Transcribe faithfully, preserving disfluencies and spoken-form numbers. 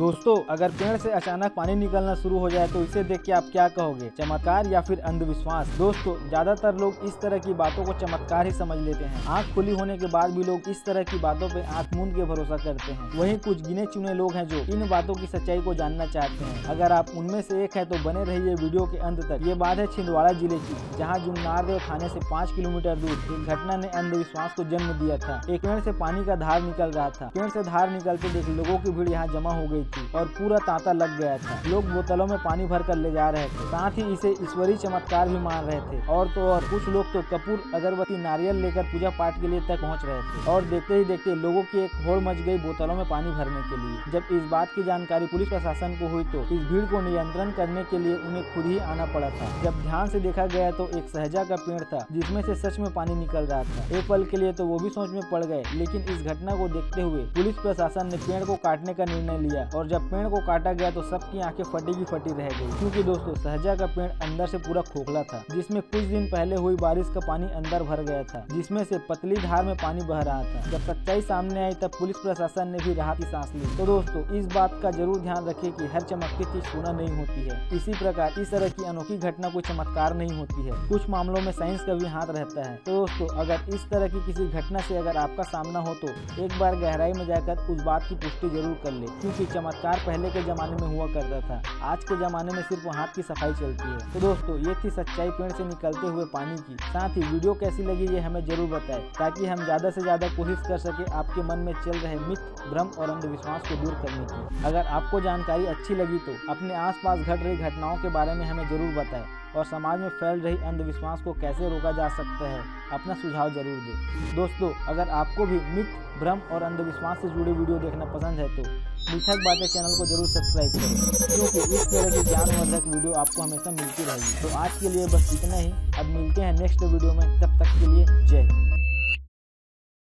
दोस्तों, अगर पेड़ से अचानक पानी निकलना शुरू हो जाए तो इसे देख के आप क्या कहोगे, चमत्कार या फिर अंधविश्वास। दोस्तों, ज्यादातर लोग इस तरह की बातों को चमत्कार ही समझ लेते हैं। आंख खुली होने के बाद भी लोग इस तरह की बातों पे आंख मूंद के भरोसा करते हैं। वहीं कुछ गिने चुने लोग हैं जो इन बातों की सच्चाई को जानना चाहते हैं। अगर आप उनमें से एक है तो बने रहिए वीडियो के अंत तक। ये बात है छिंदवाड़ा जिले की, जहाँ जुन्नारदेव थाने से पाँच किलोमीटर दूर एक घटना ने अंधविश्वास को जन्म दिया था। एक पेड़ से पानी का धार निकल रहा था। पेड़ से धार निकलते देख लोगों की भीड़ यहाँ जमा हो गई थी और पूरा तांता लग गया था। लोग बोतलों में पानी भर कर ले जा रहे थे, साथ ही इसे ईश्वरीय चमत्कार भी मान रहे थे। और तो और कुछ लोग तो कपूर, अगरबत्ती, नारियल लेकर पूजा पाठ के लिए तक पहुँच रहे थे। और देखते ही देखते लोगों की एक होड़ मच गई बोतलों में पानी भरने के लिए। जब इस बात की जानकारी पुलिस प्रशासन को हुई तो इस भीड़ को नियंत्रण करने के लिए उन्हें खुद ही आना पड़ा था। जब ध्यान से देखा गया तो एक सहजा का पेड़ था जिसमें से सच में पानी निकल रहा था। एक पल के लिए तो वो भी सोच में पड़ गए, लेकिन इस घटना को देखते हुए पुलिस प्रशासन ने पेड़ को काटने का निर्णय लिया। और जब पेड़ को काटा गया तो सबकी आंखें फटी की फटी रह गई, क्योंकि दोस्तों सहजा का पेड़ अंदर से पूरा खोखला था, जिसमें कुछ दिन पहले हुई बारिश का पानी अंदर भर गया था, जिसमें से पतली धार में पानी बह रहा था। जब सच्चाई सामने आई तब पुलिस प्रशासन ने भी राहत की सांस ली। तो दोस्तों, इस बात का जरूर ध्यान रखिए कि हर चमकती चीज सोना नहीं होती है। इसी प्रकार इस तरह की अनोखी घटना कोई चमत्कार नहीं होती है, कुछ मामलों में साइंस का भी हाथ रहता है। तो दोस्तों, अगर इस तरह की किसी घटना से अगर आपका सामना हो तो एक बार गहराई में जाकर उस बात की पुष्टि जरूर कर ले, क्योंकि चमत्कार पहले के जमाने में हुआ करता था, आज के जमाने में सिर्फ हाथ की सफाई चलती है। तो दोस्तों, ये थी सच्चाई पेड़ से निकलते हुए पानी की। साथ ही वीडियो कैसी लगी ये हमें जरूर बताएं, ताकि हम ज्यादा से ज्यादा कोशिश कर सके आपके मन में चल रहे मिथ, भ्रम और अंधविश्वास को दूर करने की। अगर आपको जानकारी अच्छी लगी तो अपने आसपास घट रही घटनाओं के बारे में हमें जरूर बताएं और समाज में फैल रही अंधविश्वास को कैसे रोका जा सकता है अपना सुझाव जरूर दें। दोस्तों, अगर आपको भी मिथ, भ्रम और अंधविश्वास से जुड़े वीडियो देखना पसंद है तो मिथक बातें चैनल को जरूर सब्सक्राइब करें, क्योंकि इस तरह की ज्ञानवर्धक वीडियो आपको हमेशा मिलती रहेगी। तो आज के लिए बस इतना ही। अब मिलते हैं नेक्स्ट वीडियो में, तब तक के लिए जय हिंद।